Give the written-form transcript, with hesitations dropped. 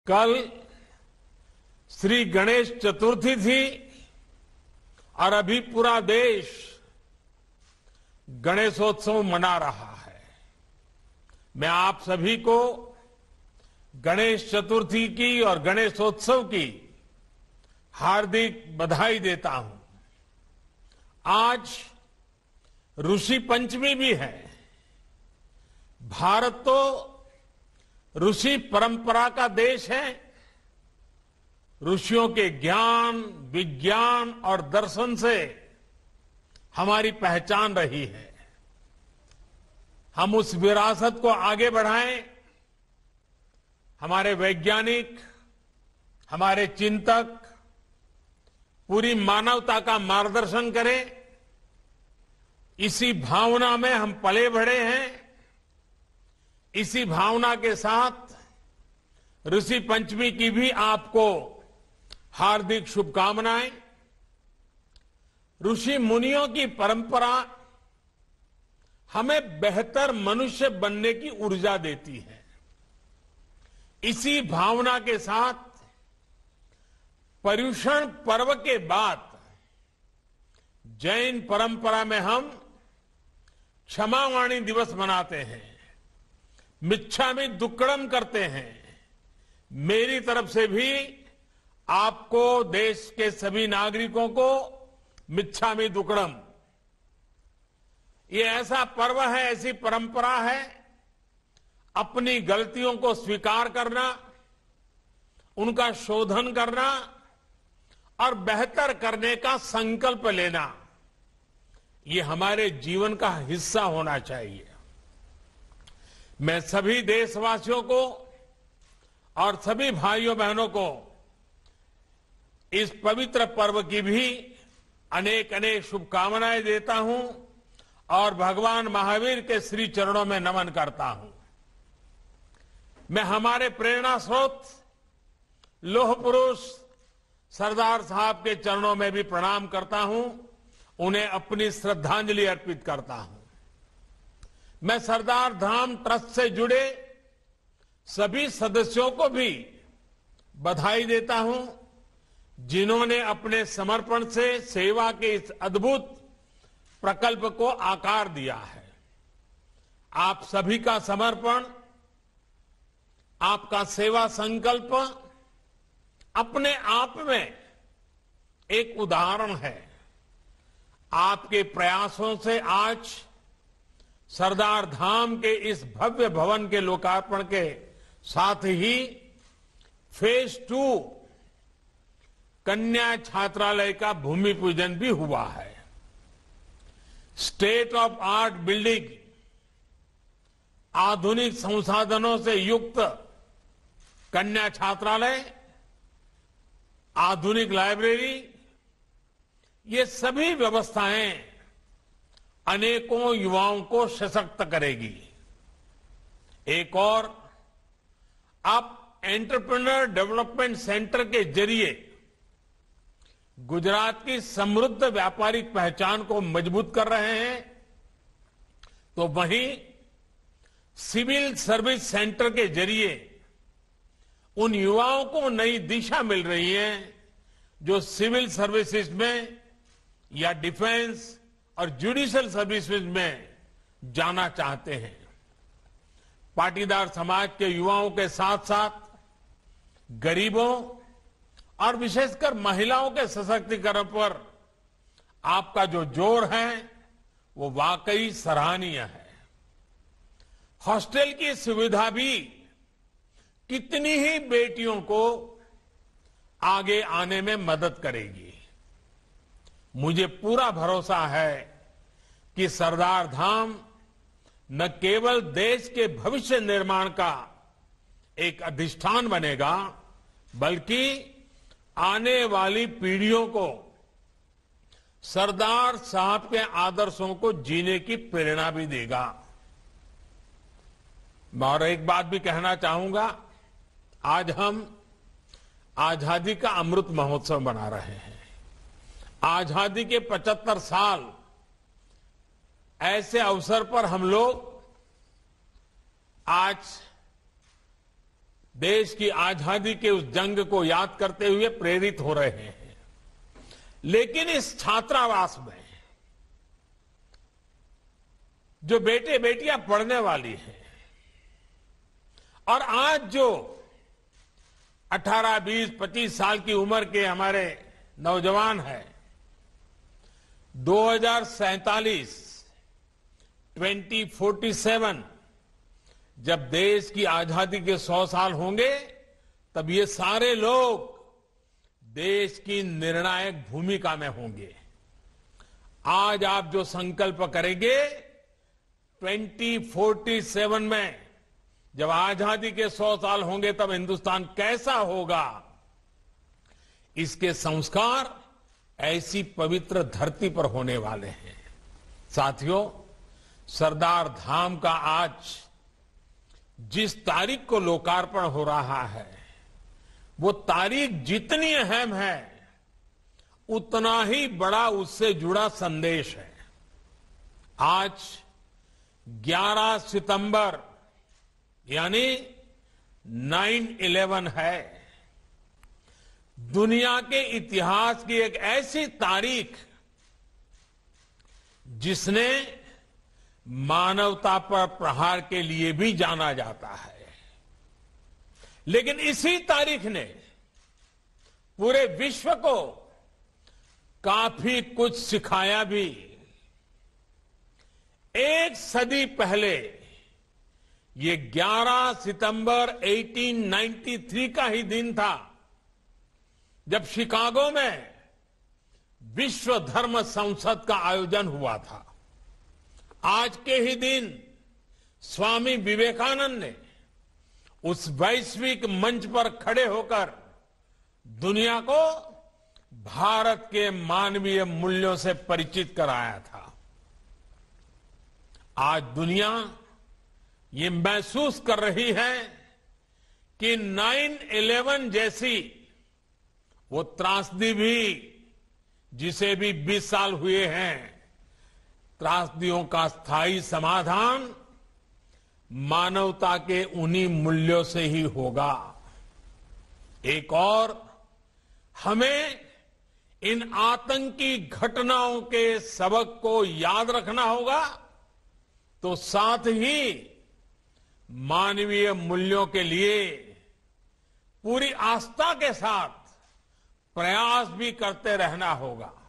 कल श्री गणेश चतुर्थी थी और अभी पूरा देश गणेशोत्सव मना रहा है। मैं आप सभी को गणेश चतुर्थी की और गणेशोत्सव की हार्दिक बधाई देता हूं। आज ऋषि पंचमी भी है। भारत तो ऋषि परंपरा का देश है। ऋषियों के ज्ञान, विज्ञान और दर्शन से हमारी पहचान रही है। हम उस विरासत को आगे बढ़ाएं। हमारे वैज्ञानिक, हमारे चिंतक पूरी मानवता का मार्गदर्शन करें। इसी भावना में हम पले बढ़े हैं। इसी भावना के साथ ऋषि पंचमी की भी आपको हार्दिक शुभकामनाएं। ऋषि मुनियों की परंपरा हमें बेहतर मनुष्य बनने की ऊर्जा देती है। इसी भावना के साथ पर्युषण पर्व के बाद जैन परंपरा में हम क्षमावाणी दिवस मनाते हैं, मिच्छामि दुक्कड़म करते हैं। मेरी तरफ से भी आपको, देश के सभी नागरिकों को मिच्छामि दुक्कड़म। ये ऐसा पर्व है, ऐसी परंपरा है, अपनी गलतियों को स्वीकार करना, उनका शोधन करना और बेहतर करने का संकल्प लेना। ये हमारे जीवन का हिस्सा होना चाहिए। मैं सभी देशवासियों को और सभी भाइयों बहनों को इस पवित्र पर्व की भी अनेक अनेक शुभकामनाएं देता हूं और भगवान महावीर के श्री चरणों में नमन करता हूं। मैं हमारे प्रेरणा स्रोत लौह पुरुष सरदार साहब के चरणों में भी प्रणाम करता हूं, उन्हें अपनी श्रद्धांजलि अर्पित करता हूं। मैं सरदार धाम ट्रस्ट से जुड़े सभी सदस्यों को भी बधाई देता हूं, जिन्होंने अपने समर्पण से सेवा के इस अद्भुत प्रकल्प को आकार दिया है। आप सभी का समर्पण, आपका सेवा संकल्प अपने आप में एक उदाहरण है। आपके प्रयासों से आज सरदार धाम के इस भव्य भवन के लोकार्पण के साथ ही फेज 2 कन्या छात्रालय का भूमि पूजन भी हुआ है। स्टेट ऑफ आर्ट बिल्डिंग, आधुनिक संसाधनों से युक्त कन्या छात्रालय, आधुनिक लाइब्रेरी, ये सभी व्यवस्थाएं अनेकों युवाओं को सशक्त करेगी। एक और, आप एंटरप्रेन्योर डेवलपमेंट सेंटर के जरिए गुजरात की समृद्ध व्यापारिक पहचान को मजबूत कर रहे हैं, तो वहीं सिविल सर्विस सेंटर के जरिए उन युवाओं को नई दिशा मिल रही है जो सिविल सर्विसेज में या डिफेंस और जुडिशियल सर्विसेज में जाना चाहते हैं। पाटीदार समाज के युवाओं के साथ साथ गरीबों और विशेषकर महिलाओं के सशक्तिकरण पर आपका जो जोर है वो वाकई सराहनीय है। हॉस्टल की सुविधा भी कितनी ही बेटियों को आगे आने में मदद करेगी। मुझे पूरा भरोसा है कि सरदार धाम न केवल देश के भविष्य निर्माण का एक अधिष्ठान बनेगा, बल्कि आने वाली पीढ़ियों को सरदार साहब के आदर्शों को जीने की प्रेरणा भी देगा। मैं और एक बात भी कहना चाहूंगा, आज हम आजादी का अमृत महोत्सव मना रहे हैं। आजादी के 75 साल, ऐसे अवसर पर हम लोग आज देश की आजादी के उस जंग को याद करते हुए प्रेरित हो रहे हैं। लेकिन इस छात्रावास में जो बेटे बेटियां पढ़ने वाली हैं और आज जो 18, 20, 25 साल की उम्र के हमारे नौजवान हैं, 2047 2047 जब देश की आजादी के 100 साल होंगे, तब ये सारे लोग देश की निर्णायक भूमिका में होंगे। आज आप जो संकल्प करेंगे 2047 में जब आजादी के 100 साल होंगे, तब हिंदुस्तान कैसा होगा, इसके संस्कार ऐसी पवित्र धरती पर होने वाले हैं। साथियों, सरदार धाम का आज जिस तारीख को लोकार्पण हो रहा है, वो तारीख जितनी अहम है, उतना ही बड़ा उससे जुड़ा संदेश है। आज 11 सितंबर यानी 9/11 है। दुनिया के इतिहास की एक ऐसी तारीख जिसने मानवता पर प्रहार के लिए भी जाना जाता है। लेकिन इसी तारीख ने पूरे विश्व को काफी कुछ सिखाया भी। एक सदी पहले ये 11 सितंबर 1893 का ही दिन था जब शिकागो में विश्व धर्म संसद का आयोजन हुआ था। आज के ही दिन स्वामी विवेकानंद ने उस वैश्विक मंच पर खड़े होकर दुनिया को भारत के मानवीय मूल्यों से परिचित कराया था। आज दुनिया ये महसूस कर रही है कि 9/11 जैसी वो त्रासदी भी, जिसे भी 20 साल हुए हैं, त्रासदियों का स्थायी समाधान मानवता के उन्हीं मूल्यों से ही होगा। एक और हमें इन आतंकी घटनाओं के सबक को याद रखना होगा, तो साथ ही मानवीय मूल्यों के लिए पूरी आस्था के साथ प्रयास भी करते रहना होगा।